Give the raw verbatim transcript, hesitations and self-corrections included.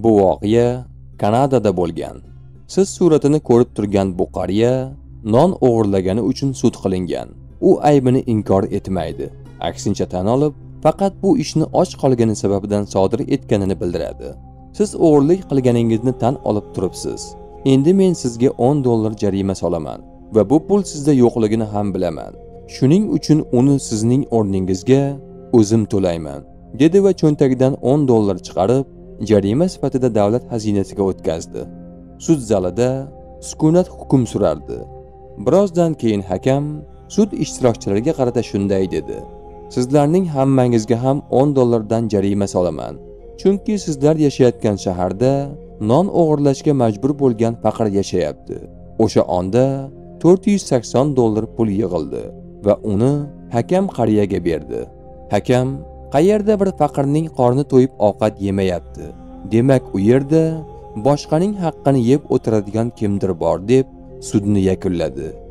Bu voqea Kanadada bo'lgan. Siz suratini ko'rib turgan bu qariya non o'g'irlagani uchun sud qilingan. U aybini inkor etmaydi. Aksincha tan olib, faqat bu ishni och qolgani sababidan sodir etganini bildiradi. Siz o'g'irlik qilganingizni tan olib turibsiz. Endi men sizga o'n dollar jarima solaman va bu pul sizda yo'qligini ham bilaman. Shuning uchun uni sizning o'rningizga o'zim to'layman, dedi va cho'ntagidan o'n dollar chiqarib, jarima sifatida davlat xazinasiga o'tkazdi. Sud zalida sukunat hukm surardi. Birozdan keyin hakam sud ishtirokchilariga qarata shunday dedi: Sizlarning hammangizga ham o'n dollardan jarima solaman. Chunki sizlar yashayotgan shaharda non o'g'irlashga majbur bo'lgan faqir yashayapti. O'sha onda to'rt yuz sakson dollar pul yig'ildi va uni hakam qariyaga berdi. Hakam qayerda bir faqirning qorni to'yib ovqat yemayapti. Demak, u yerda boshqaning haqqini yeb o'tiradigan kimdir bor deb sudni yakunladi.